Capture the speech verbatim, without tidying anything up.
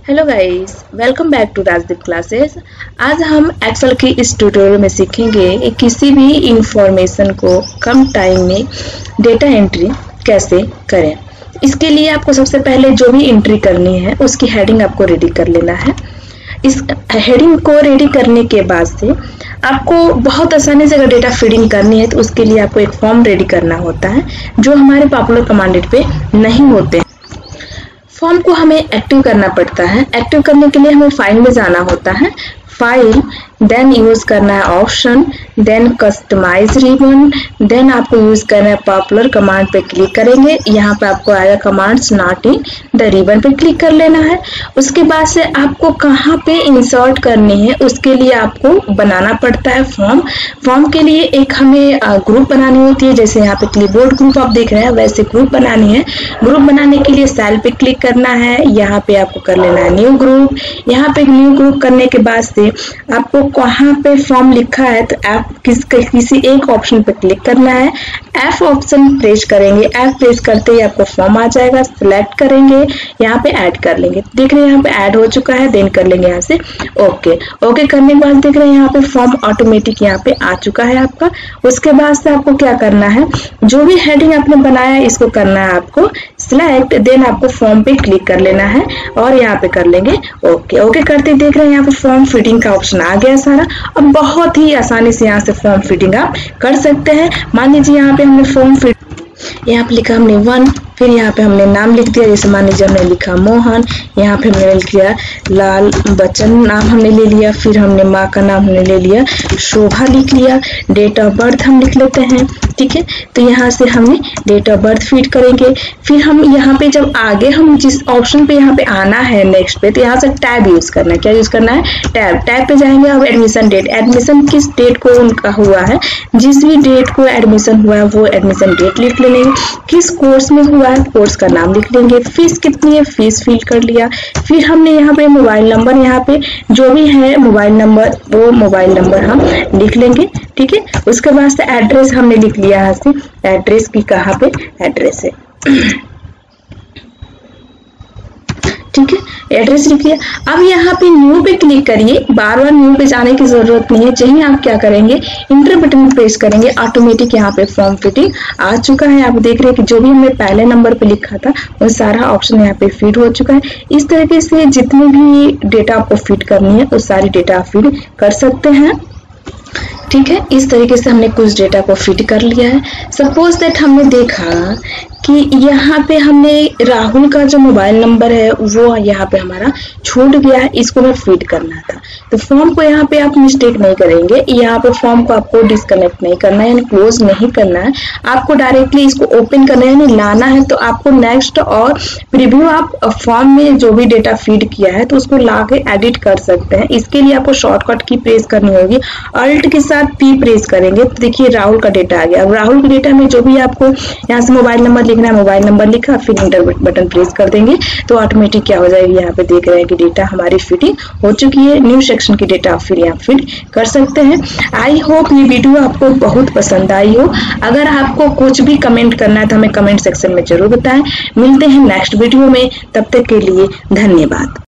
Hello guys, welcome back to Rajdeep classes. आज हम Excel के इस ट्यूटोरियल में सीखेंगे किसी भी इंफॉर्मेशन को कम टाइम में डेटा एंट्री कैसे करें। इसके लिए आपको सबसे पहले जो भी एंट्री करनी है उसकी हेडिंग आपको रेडी कर लेना है। इस हेडिंग को रेडी करने के बाद से आपको बहुत आसानी से अगर डेटा फीडिंग करनी है तो उसके लिए आपको एक फॉर्म रेडी करना होता है जो हमारे पॉपुलर कमांडेड पे नहीं होते हैं। फॉर्म को हमें एक्टिव करना पड़ता है। एक्टिव करने के लिए हमें फाइल में जाना होता है। फाइल, देन यूज करना है option, then customize ribbon, then आपको यूज करना है पॉपुलर कमांड पे क्लिक करेंगे। यहाँ पे आपको आएगा commands not in the ribbon पे क्लिक कर लेना है। उसके बाद से आपको कहाँ पे इंसर्ट करनी है उसके लिए आपको बनाना पड़ता है फॉर्म। फॉर्म के लिए एक हमें ग्रुप बनानी होती है, जैसे यहाँ पे क्लिपबोर्ड ग्रुप आप देख रहे हैं वैसे ग्रुप बनानी है। ग्रुप बनाने के लिए सेल पे क्लिक करना है, यहाँ पे आपको कर लेना है न्यू ग्रुप। यहाँ पे न्यू ग्रुप करने के बाद से आपको कहाँ पे फॉर्म लिखा है तो आप किस किसी एक ऑप्शन पे क्लिक करना है। एफ ऑप्शन प्रेस करेंगे, एफ प्रेस करते ही आपको फॉर्म आ जाएगा। सिलेक्ट करेंगे, यहाँ पे ऐड कर लेंगे। देख रहे हैं यहाँ पे ऐड हो चुका है। देन कर लेंगे यहाँ से ओके। ओके करने के बाद देख रहे हैं यहाँ पे फॉर्म ऑटोमेटिक यहाँ पे आ चुका है आपका। उसके बाद से आपको क्या करना है, जो भी हेडिंग आपने बनाया है इसको करना है आपको सिलेक्ट, देन आपको फॉर्म पे क्लिक कर लेना है और यहाँ पे कर लेंगे ओके। ओके करते देख रहे हैं यहाँ पे फॉर्म फिटिंग का ऑप्शन आ गया सारा। अब बहुत ही आसानी से यहाँ से फॉर्म फिटिंग आप कर सकते हैं। मान लीजिए यहाँ पे हमने फॉर्म फिट यहाँ पे लिखा हमने वन, फिर यहाँ पे हमने नाम लिख दिया। जैसे मान लीजिए हमने लिखा मोहन, यहाँ पे हमने लिख दिया लाल बच्चन नाम हमने ले लिया। फिर हमने माँ का नाम हमने ले लिया शोभा लिख लिया। डेट ऑफ बर्थ हम लिख लेते हैं, ठीक है। तो यहाँ से हमने डेट ऑफ बर्थ फीड करेंगे। फिर हम यहाँ पे जब आगे हम जिस ऑप्शन पे यहाँ पे आना है नेक्स्ट पे, तो यहाँ से टैब यूज करना है। क्या यूज करना है? टैब। टैब पे जाएंगे अब एडमिशन डेट, एडमिशन किस डेट को उनका हुआ है, जिस भी डेट को एडमिशन हुआ है वो एडमिशन डेट लिख लेंगे। किस कोर्स में हुआ है कोर्स का नाम लिख लेंगे। फीस कितनी है फीस फिल कर लिया। फिर हमने यहाँ पे मोबाइल नंबर, यहाँ पे जो भी है मोबाइल नंबर वो मोबाइल नंबर हम लिख लेंगे, ठीक है। उसके बाद से एड्रेस हमने लिख लिया यहाँ से, एड्रेस की कहाँ पे एड्रेस है, ठीक है। एड्रेस लिख लिया। अब यहाँ पे न्यू पे क्लिक करिए। बार बार न्यू पे जाने की जरूरत नहीं है। चाहिए आप क्या करेंगे, इंटर बटन प्रेस करेंगे, ऑटोमेटिक यहाँ पे फॉर्म फिटिंग आ चुका है। आप देख रहे हैं कि जो भी हमने पहले नंबर पे लिखा था वो सारा ऑप्शन यहाँ पे फीड हो चुका है। इस तरीके से जितनी भी डेटा आपको फीड करनी है वो सारी डेटा आप फीड कर सकते हैं, ठीक है। इस तरीके से हमने कुछ डेटा को फिट कर लिया है। सपोज दैट हमने देखा कि यहाँ पे हमने राहुल का जो मोबाइल नंबर है वो यहाँ पे हमारा छूट गया है, इसको मैं फीड करना था। तो फॉर्म को यहाँ पे आप मिस्टेक नहीं करेंगे। यहाँ पे फॉर्म को आपको डिस्कनेक्ट नहीं करना है, यानी क्लोज नहीं करना है। आपको डायरेक्टली इसको ओपन करना है, यानी लाना है। तो आपको नेक्स्ट और प्रीव्यू आप फॉर्म में जो भी डेटा फीड किया है तो उसको ला के एडिट कर सकते हैं। इसके लिए आपको शॉर्टकट की प्रेस करनी होगी, अल्ट के साथ पी प्रेस करेंगे तो देखिए राहुल का डेटा आ गया। अब राहुल के डेटा में जो भी आपको यहाँ से मोबाइल नंबर लिखना है, मोबाइल नंबर लिखा, फिर इंटर बटन प्रेस कर देंगे तो ऑटोमेटिक क्या हो जाएगी, यहाँ पे देख रहे हैं कि डेटा हमारी फिटिंग हो चुकी है। न्यू सेक्शन की डेटा फिर यहाँ फिट कर सकते हैं। आई होप ये वीडियो आपको बहुत पसंद आई हो। अगर आपको कुछ भी कमेंट करना है तो हमें कमेंट सेक्शन में जरूर बताएं। मिलते हैं नेक्स्ट वीडियो में, तब तक के लिए धन्यवाद।